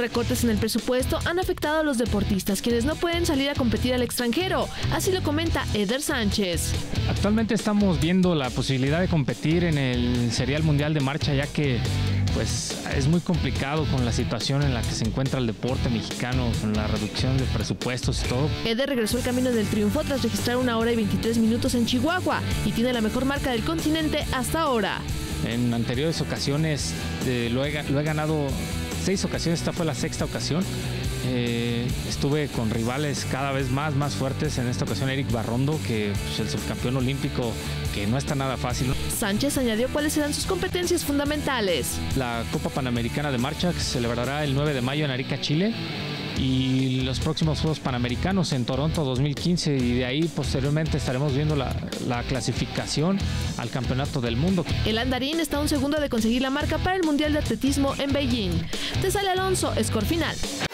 recortes en el presupuesto han afectado a los deportistas, quienes no pueden salir a competir al extranjero. Así lo comenta Eder Sánchez. Actualmente estamos viendo la posibilidad de competir en el Serial Mundial de Marcha, ya que pues es muy complicado con la situación en la que se encuentra el deporte mexicano, con la reducción de presupuestos y todo. Eder regresó al camino del triunfo tras registrar 1 hora y 23 minutos en Chihuahua y tiene la mejor marca del continente hasta ahora. En anteriores ocasiones lo he ganado 6 ocasiones, esta fue la 6ª ocasión. Estuve con rivales cada vez más fuertes. En esta ocasión Eric Barrondo, que pues, el subcampeón olímpico, que no está nada fácil. Sánchez añadió cuáles serán sus competencias fundamentales. La Copa Panamericana de Marcha, que se celebrará el 9 de mayo en Arica, Chile, y los próximos Juegos Panamericanos en Toronto 2015, y de ahí posteriormente estaremos viendo la clasificación al Campeonato del Mundo. El andarín está a un segundo de conseguir la marca para el Mundial de Atletismo en Beijing. Tesalia Alonso, score final.